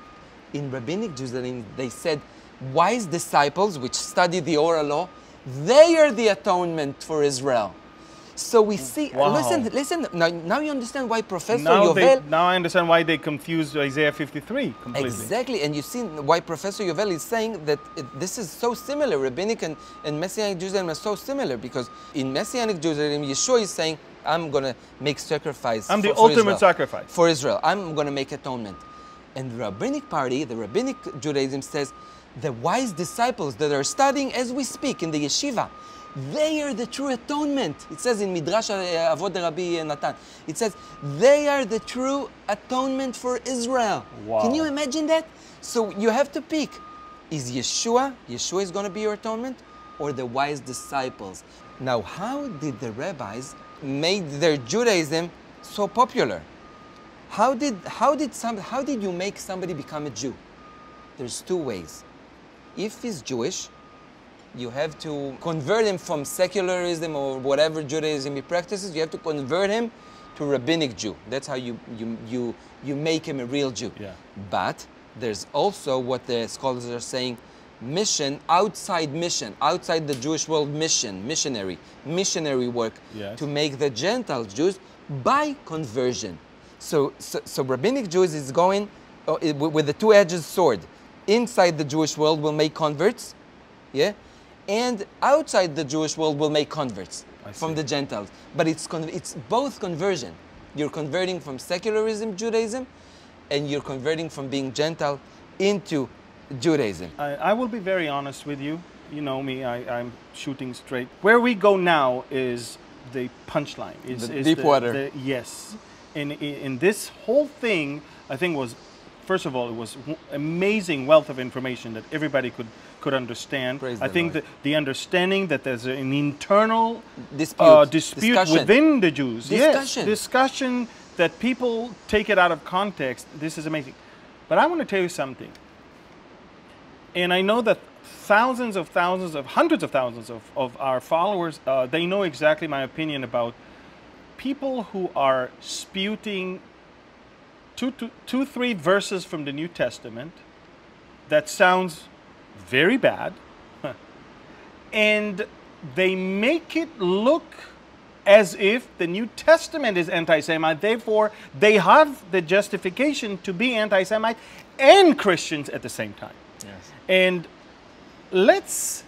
In Rabbinic Judaism, they said, wise disciples, which study the oral law, they are the atonement for Israel. So we see, listen, now you understand why Professor Yovel... Now I understand why they confused Isaiah 53 completely. Exactly, and you see why Professor Yovel is saying that this is so similar. Rabbinic and Messianic Judaism are so similar, because in Messianic Judaism, Yeshua is saying, I'm going to make sacrifice I'm the ultimate sacrifice. For Israel. I'm going to make atonement. And the Rabbinic party, the Rabbinic Judaism says, the wise disciples that are studying as we speak in the yeshiva, they are the true atonement. It says in Midrash Avot Rabbi Natan, it says, they are the true atonement for Israel. Wow. Can you imagine that? So you have to pick. Is Yeshua is going to be your atonement? or the wise disciples. Now, how did the rabbis make their Judaism so popular? How did you make somebody become a Jew? There's two ways. If he's Jewish, you have to convert him from secularism or whatever Judaism he practices. You have to convert him to rabbinic Jew. That's how you make him a real Jew. Yeah. But there's also what the scholars are saying, outside the Jewish world missionary work, Yes. to make the Gentile Jews by conversion. So rabbinic Jews is going with the two-edged sword. Inside the Jewish world will make converts, yeah, and outside the Jewish world will make converts from the Gentiles. But it's both conversion. You're converting from secularism, Judaism, and you're converting from being Gentile into Judaism. I will be very honest with you. You know me, I'm shooting straight. Where we go now is the punchline. Is deep water. Yes. In this whole thing, I think was, first of all, it was amazing wealth of information that everybody could understand. Praise I the think Lord. that the understanding that there's an internal Dispute dispute within the Jews. Discussion. Yes, discussion that people take it out of context. This is amazing. But I want to tell you something. And I know that hundreds of thousands of our followers, they know exactly my opinion about people who are spouting two, three verses from the New Testament that sounds very bad, and they make it look as if the New Testament is anti-Semite, therefore they have the justification to be anti-Semite and Christians at the same time. Yes. And let's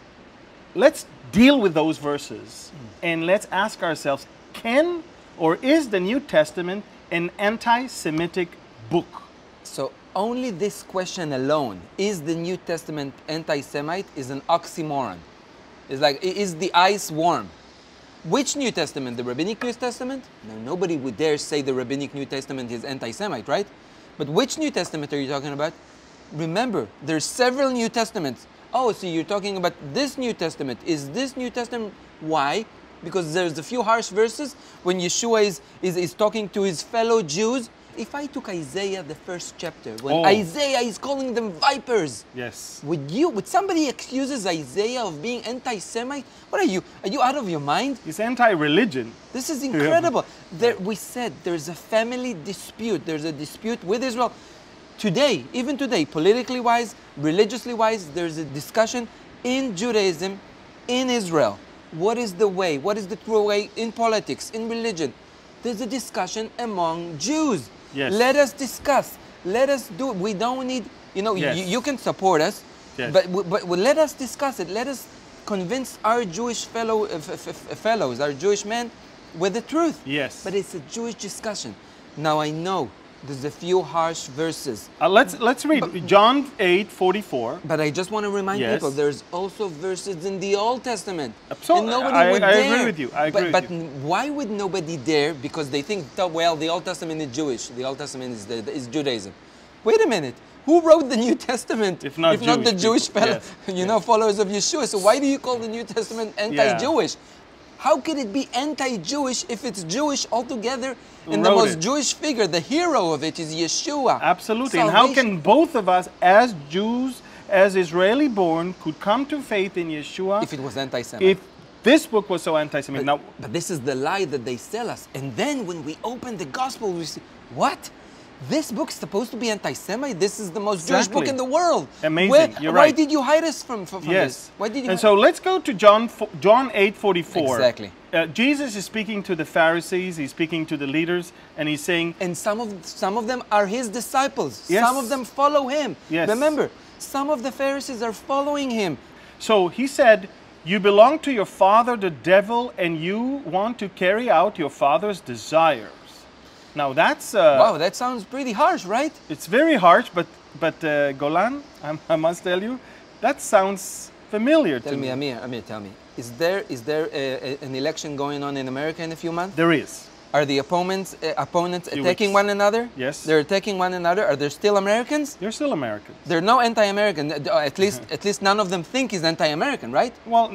deal with those verses and let's ask ourselves, can or is the New Testament an anti-Semitic book? So only this question alone, is the New Testament anti-Semite, is an oxymoron. It's like, is the ice warm? Which New Testament? The Rabbinic New Testament? No, nobody would dare say the Rabbinic New Testament is anti-Semite, right? But which New Testament are you talking about? Remember, there's several New Testaments. Oh, so you're talking about this New Testament. Is this New Testament? Why? Because there's a few harsh verses when Yeshua is talking to his fellow Jews. If I took Isaiah, the first chapter, when Isaiah is calling them vipers, yes, would somebody accuses Isaiah of being anti-Semite? What are you? Are you out of your mind? it's anti-religion. This is incredible. We said there's a family dispute. There's a dispute with Israel. Today, even today, politically wise, religiously wise, there's a discussion in Judaism, in Israel. What is the way? What is the true way in politics, in religion? There's a discussion among Jews. Yes. Let us discuss. Let us do it. We don't need, Yes. you can support us, Yes. but let us discuss it. Let us convince our Jewish fellows, our Jewish men, with the truth. Yes. But it's a Jewish discussion. Now I know there's a few harsh verses. Let's read John 8:44. But I just want to remind Yes. people, there's also verses in the Old Testament. Absolutely. And nobody I would dare. agree with you. I agree but with you. why would nobody dare? Because they think, well, the Old Testament is Jewish. The Old Testament is Judaism. Wait a minute. Who wrote the New Testament? If not the Jewish people. Yes. followers of Yeshua. So why do you call the New Testament anti-Jewish? How could it be anti-Jewish if it's Jewish altogether? And the most Jewish figure, the hero of it, is Yeshua. Absolutely. And how can both of us, as Jews, as Israeli born, could come to faith in Yeshua if it was anti-Semite? If this book was so anti-Semitic? But this is the lie that they sell us. And then when we open the gospel, we see, what? This book's supposed to be anti-Semite? This is the most Jewish book in the world. Amazing. You're why right. did you hide us from Yes. this? Why did you? And so let's go to John 8:44. Exactly. Jesus is speaking to the Pharisees. He's speaking to the leaders, and he's saying, and some of them are his disciples. Yes. Some of them follow him. Yes. Remember, some of the Pharisees are following him. So he said, you belong to your father, the devil, and you want to carry out your father's desires. Now that's wow, that sounds pretty harsh, right? It's very harsh, but Golan, I must tell you, that sounds familiar to me. Amir, tell me, is there an election going on in America in a few months? There is. Are the opponents Jewish. attacking one another? Yes. They're attacking one another. Are there still Americans? They're still Americans. They're no anti-American. At least none of them think he's anti-American, right? Well,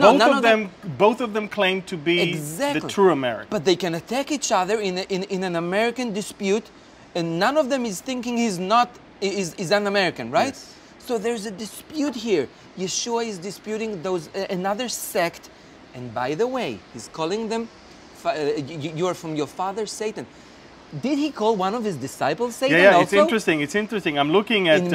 both of them claim to be the true American. But they can attack each other in an American dispute, and none of them is thinking he's not is an American, right? Yes. So there's a dispute here. Yeshua is disputing those another sect, and by the way, he's calling them. You are from your father Satan. Did he call one of his disciples Satan? Yeah, also? it's interesting. It's interesting. I'm looking at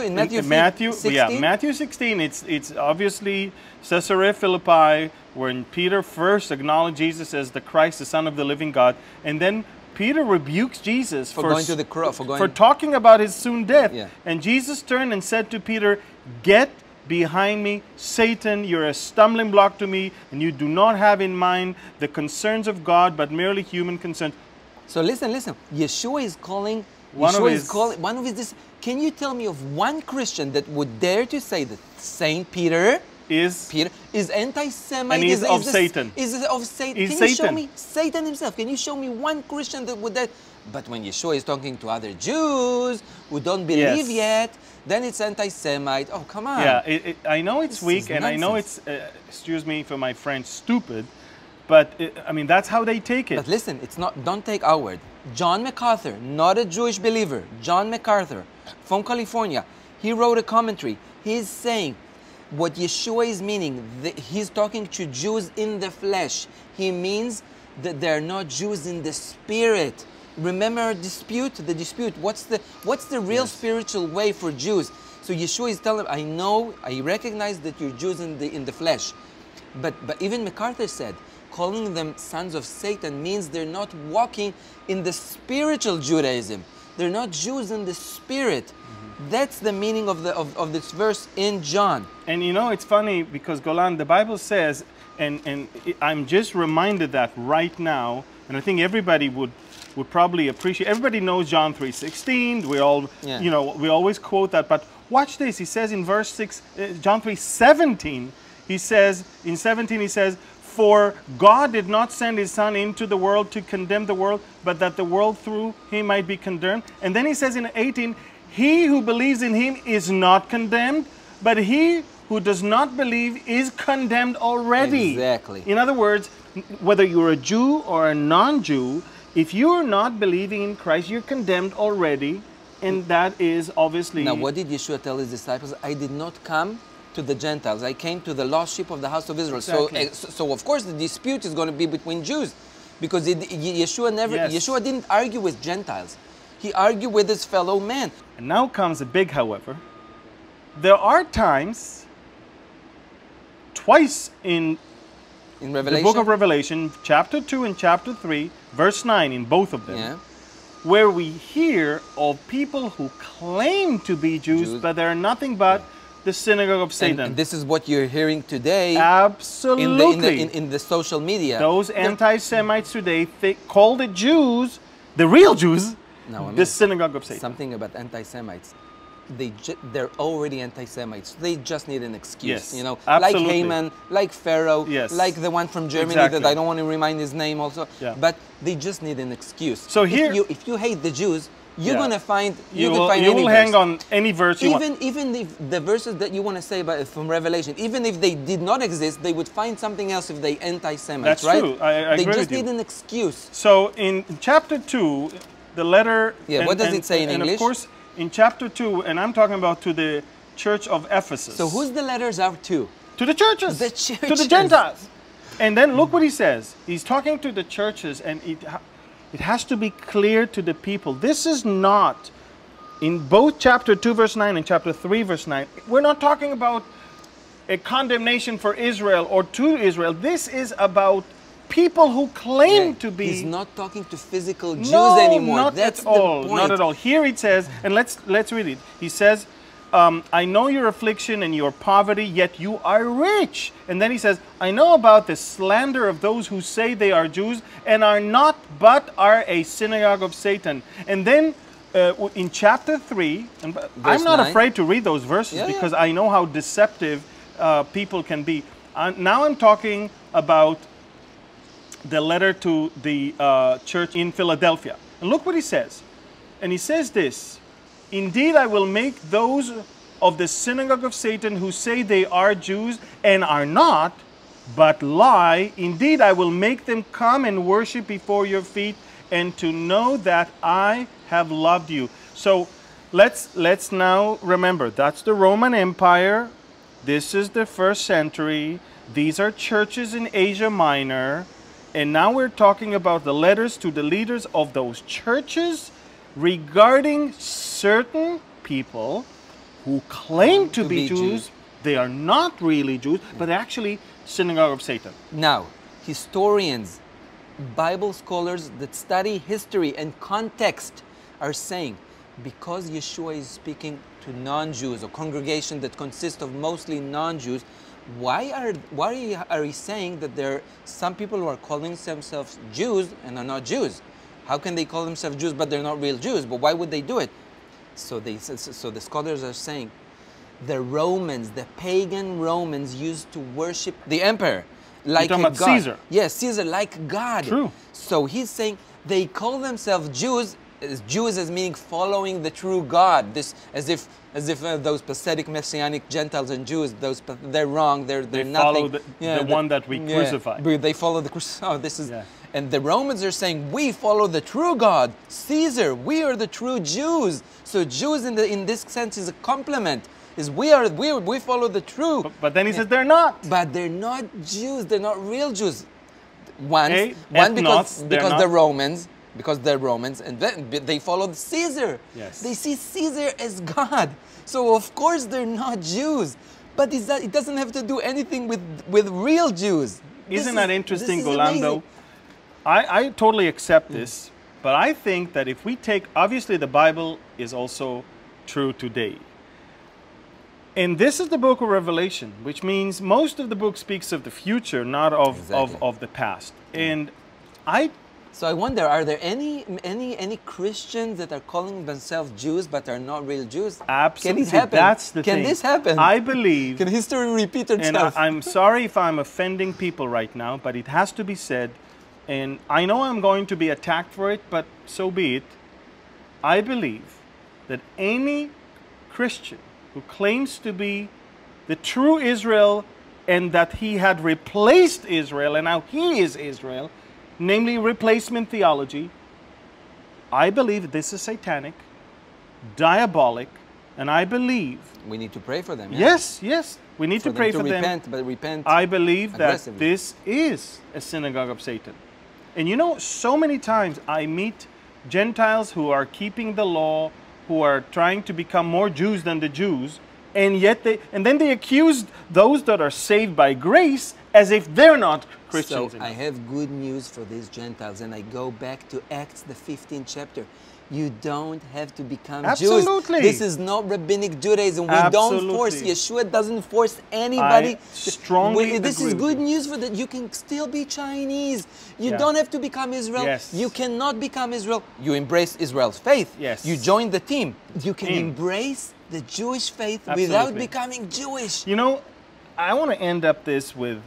Matthew 16? Matthew 16. It's obviously Caesarea Philippi, when Peter first acknowledged Jesus as the Christ, the Son of the living God, and then Peter rebukes Jesus for going to the cross, for talking about his soon death. Yeah. And Jesus turned and said to Peter, "Get behind me, Satan, you're a stumbling block to me, and you do not have in mind the concerns of God, but merely human concerns." So listen. Yeshua is calling one of his. Can you tell me of one Christian that would dare to say that Saint Peter is anti-Semite? And he's of Satan. Is of Satan? He's Can you Satan. show me Satan himself? Can you show me one Christian that would dare? But when Yeshua is talking to other Jews who don't believe yet, then it's anti-Semite. Oh, come on. Yeah, I know it's weak, and I know it's, excuse me for my French, stupid, but I mean, that's how they take it. But listen, it's not, don't take our word. John MacArthur, not a Jewish believer, John MacArthur from California, he wrote a commentary. He's saying what Yeshua is meaning, he's talking to Jews in the flesh. He means that they're not Jews in the spirit. Remember the dispute. What's the real spiritual way for Jews? So Yeshua is telling them, I know, I recognize that you're Jews in the flesh. But even MacArthur said, calling them sons of Satan means they're not walking in the spiritual Judaism. They're not Jews in the spirit. Mm-hmm. That's the meaning of this verse in John. And you know, it's funny because Golan, the Bible says, and I'm just reminded that right now, and I think everybody would probably appreciate. Everybody knows John 3:16. We all, you know, we always quote that. But watch this. He says in verse 6, John 3:17. He says in 17. He says, "For God did not send His Son into the world to condemn the world, but that the world through Him might be condemned." And then he says in 18, "He who believes in Him is not condemned, but he who does not believe is condemned already." Exactly. In other words, whether you're a Jew or a non-Jew, if you're not believing in Christ, you're condemned already, and that is obviously... Now, what did Yeshua tell His disciples? I did not come to the Gentiles. I came to the lost sheep of the house of Israel. Exactly. So of course, the dispute is going to be between Jews, because Yeshua didn't argue with Gentiles. He argued with his fellow man. And now comes a big however. There are times, twice in Revelation, the book of Revelation, chapter 2 and chapter 3, verse 9 in both of them, where we hear of people who claim to be Jews, but they're nothing but the synagogue of Satan. And this is what you're hearing today. Absolutely. In the social media. Those anti-Semites today call the Jews, the real Jews, the synagogue of Satan. Something about anti-Semites. They're already anti-Semites. They just need an excuse. You know, absolutely. Like Haman, like Pharaoh, like the one from Germany that I don't want to remind his name also. But they just need an excuse. So here, if you hate the Jews, you're going to find you will hang on any verse you want. Even if the verses that you want to say about from Revelation, even if they did not exist, they would find something else if they anti-Semites. That's true. I agree with you. They just need an excuse. So in chapter 2, the letter. What does it say in English? And of course, in chapter 2, and I'm talking about to the church of Ephesus. So who's the letters out to? To the churches. The churches. To the Gentiles. And then look what he says. He's talking to the churches, and it has to be clear to the people. This is not, in both chapter 2 verse 9 and chapter 3 verse 9, we're not talking about a condemnation for Israel or to Israel. This is about people who claim to be... He's not talking to physical Jews anymore. Not That's at all. the point. Not at all. Here it says, and let's read it. He says, I know your affliction and your poverty, yet you are rich. And then he says, I know about the slander of those who say they are Jews and are not, but are a synagogue of Satan. And then in chapter 3, and I'm not afraid to read those verses because I know how deceptive people can be. Now I'm talking about the letter to the church in Philadelphia. And look what he says. And he says this, "Indeed, I will make those of the synagogue of Satan who say they are Jews and are not, but lie. Indeed, I will make them come and worship before your feet, and to know that I have loved you." So let's now remember, that's the Roman Empire. This is the 1st century. These are churches in Asia Minor. And now we're talking about the letters to the leaders of those churches regarding certain people who claim to be Jews. They are not really Jews, but actually synagogue of Satan. Now, historians, Bible scholars that study history and context are saying, because Yeshua is speaking to non-Jews, a congregation that consists of mostly non-Jews, why are he saying that there are some people who are calling themselves Jews and are not Jews? How can they call themselves Jews but they're not real Jews? But why would they do it? So the scholars are saying the Romans, the pagan Romans, used to worship the emperor like a god. Caesar. Yes, Caesar, like God. True. So he's saying they call themselves Jews as meaning following the true God. This as if those pathetic messianic Gentiles and Jews, they're wrong. They're They nothing. follow the one that we crucified. But they follow the crucified. Oh, this is. Yeah. And the Romans are saying, we follow the true God, Caesar. We are the true Jews. So Jews in this sense is a compliment. Is we follow the true. But then he says they're not. But they're not Jews. They're not real Jews. One because they're Romans. Because they're Romans, and then they followed Caesar. Yes. They see Caesar as God. So of course they're not Jews. But it doesn't have to do anything with real Jews. Isn't that interesting, Golan, though? I totally accept this, but I think that if we take, obviously the Bible is also true today. And this is the book of Revelation, which means most of the book speaks of the future, not of the past. And So I wonder, are there any Christians that are calling themselves Jews but are not real Jews? Absolutely. Can this happen? That's the thing. Can this happen? I believe. Can history repeat itself? And I'm sorry if I'm offending people right now, but it has to be said. And I know I'm going to be attacked for it, but so be it. I believe that any Christian who claims to be the true Israel and that he had replaced Israel and now he is Israel, namely replacement theology, I believe this is satanic, diabolic, and I believe... We need to pray for them. Yeah? Yes, we need to pray for them. But repent I believe that this is a synagogue of Satan. And you know, so many times I meet Gentiles who are keeping the law, who are trying to become more Jews than the Jews, and then they accuse those that are saved by grace as if they're not Christians. So I have good news for these Gentiles, and I go back to Acts, the 15th chapter. You don't have to become Jews. This is not rabbinic Judaism. We don't force. Yeshua doesn't force anybody. This is good news for that. You can still be Chinese. You don't have to become Israel. Yes. You cannot become Israel. You embrace Israel's faith. Yes. You join the team. You can embrace the Jewish faith without becoming Jewish. You know, I want to end up this with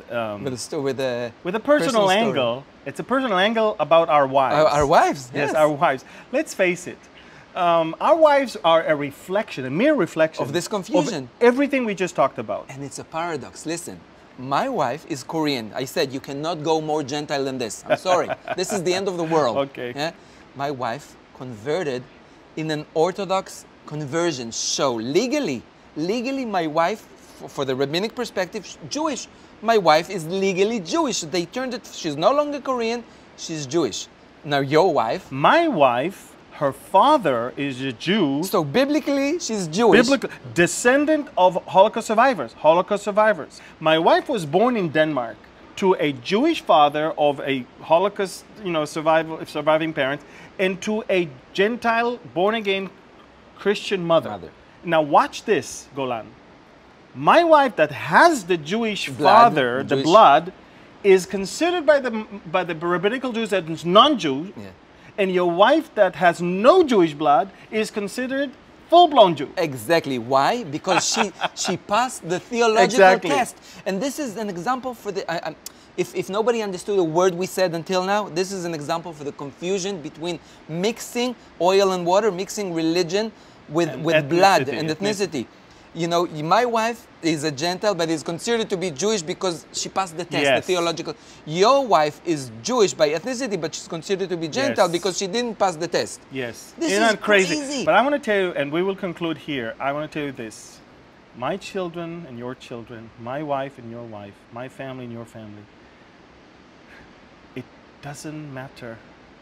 a personal angle. It's a personal angle about our wives. Our wives? Yes, our wives. Let's face it. Our wives are a reflection, a mere reflection of this confusion. Of everything we just talked about. And it's a paradox. Listen, my wife is Korean. I said you cannot go more Gentile than this. I'm sorry. This is the end of the world. Okay. Yeah? My wife converted in an Orthodox conversion show. Legally, my wife, for the rabbinic perspective, Jewish. My wife is legally Jewish. They turned it, she's no longer Korean, she's Jewish. Now your wife. My wife, her father is a Jew. So biblically, she's Jewish. Descendant of Holocaust survivors. My wife was born in Denmark to a Jewish father of a Holocaust, surviving parents, and to a Gentile, born-again Christian mother. Now watch this, Golan. My wife that has the Jewish father, the blood, is considered by the rabbinical Jews as non-Jew, and your wife that has no Jewish blood is considered full-blown Jew. Exactly. Why? Because she passed the theological test. And this is an example for If nobody understood a word we said until now, this is an example for the confusion between mixing oil and water, mixing religion with blood and ethnicity. You know, my wife is a Gentile, but is considered to be Jewish because she passed the test, the theological. Your wife is Jewish by ethnicity, but she's considered to be Gentile because she didn't pass the test. Yes. This Isn't is that crazy? crazy. But I want to tell you, and we will conclude here, I want to tell you this. My children and your children, my wife and your wife, my family and your family, it doesn't matter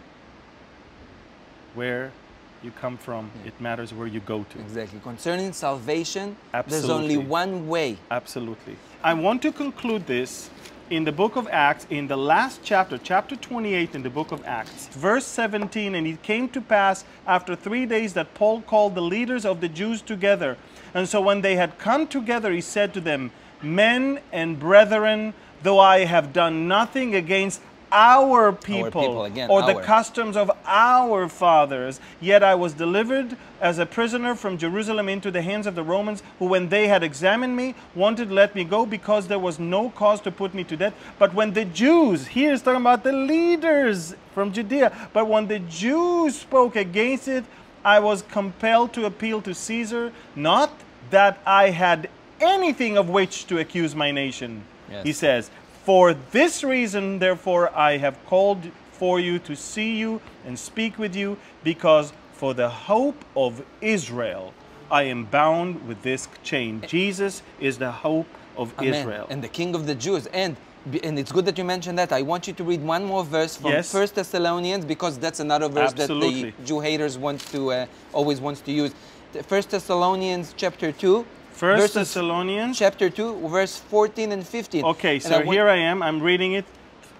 where you come from, it matters where you go to. Exactly. Concerning salvation, Absolutely. there's only one way. Absolutely. I want to conclude this in the book of Acts, in the last chapter, chapter 28 in the book of Acts, verse 17, and it came to pass after 3 days that Paul called the leaders of the Jews together. And so when they had come together, he said to them, Men and brethren, though I have done nothing against our people, or the customs of our fathers, yet I was delivered as a prisoner from Jerusalem into the hands of the Romans, who when they had examined me, wanted to let me go because there was no cause to put me to death. But when the Jews, here is talking about the leaders from Judea, but when the Jews spoke against it, I was compelled to appeal to Caesar, not that I had anything of which to accuse my nation. He says, for this reason, therefore, I have called for you to see you and speak with you, because for the hope of Israel, I am bound with this chain. Jesus is the hope of Israel. And the King of the Jews. And it's good that you mentioned that. I want you to read one more verse from 1 Thessalonians, because that's another verse that the Jew haters want to always wants to use. 1 Thessalonians chapter 2. 1 Thessalonians chapter 2, verse 14 and 15. Okay, so here I am. I'm reading it.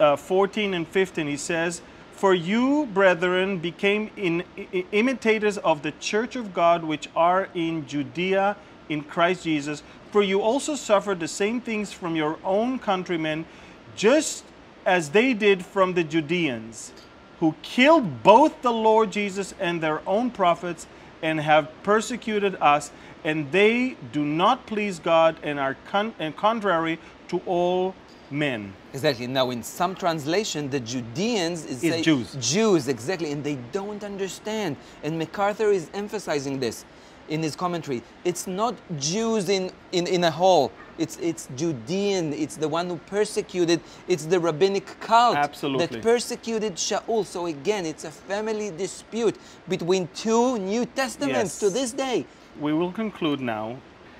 14 and 15. He says, for you, brethren, became imitators of the church of God which are in Judea in Christ Jesus. For you also suffered the same things from your own countrymen, just as they did from the Judeans, who killed both the Lord Jesus and their own prophets, and have persecuted us, and they do not please God and are contrary to all men. Exactly. Now, in some translation, the Judeans is Jews. Jews, exactly, and they don't understand. And MacArthur is emphasizing this in his commentary. It's not Jews in a whole. It's Judean. It's the one who persecuted. It's the rabbinic cult that persecuted Shaul. So again, it's a family dispute between two New Testaments to this day. We will conclude now.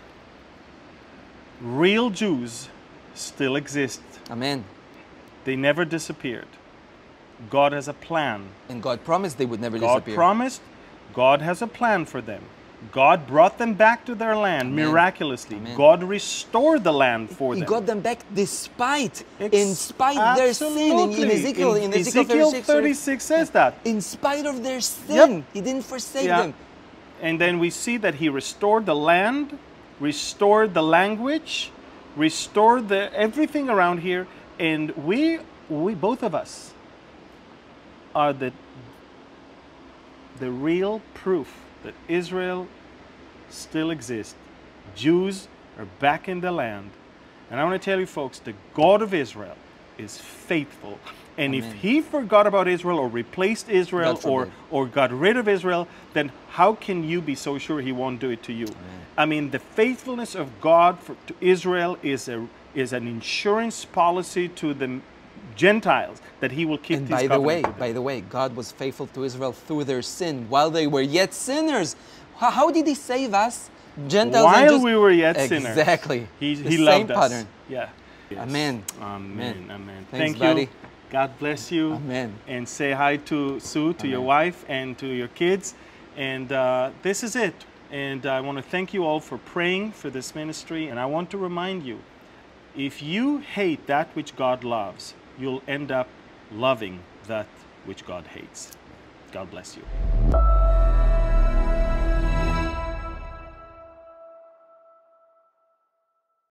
Real Jews still exist. Amen. They never disappeared. God has a plan. And God promised they would never disappear. God promised. God has a plan for them. God brought them back to their land miraculously. God restored the land for them. He got them back despite, in spite of their sin. In Ezekiel 36 says that. In spite of their sin, He didn't forsake them. And then we see that He restored the land, restored the language, restored everything around here. And we both of us are the real proof that Israel still exists. Jews are back in the land. And I want to tell you folks, the God of Israel is faithful. And if He forgot about Israel or replaced Israel or got rid of Israel, then how can you be so sure He won't do it to you? I mean, the faithfulness of God to Israel is an insurance policy to the Gentiles that He will keep these covenants. And by the way, God was faithful to Israel through their sin while they were yet sinners. How did He save us, Gentiles? While we were yet sinners. Exactly. He loved us. Pattern. Yeah. Yes. Amen. Amen. Amen. Thanks, Thank buddy. you. God bless you. Amen. And say hi to Sue, to your wife, and to your kids. And this is it. And I want to thank you all for praying for this ministry. And I want to remind you, if you hate that which God loves, you'll end up loving that which God hates. God bless you.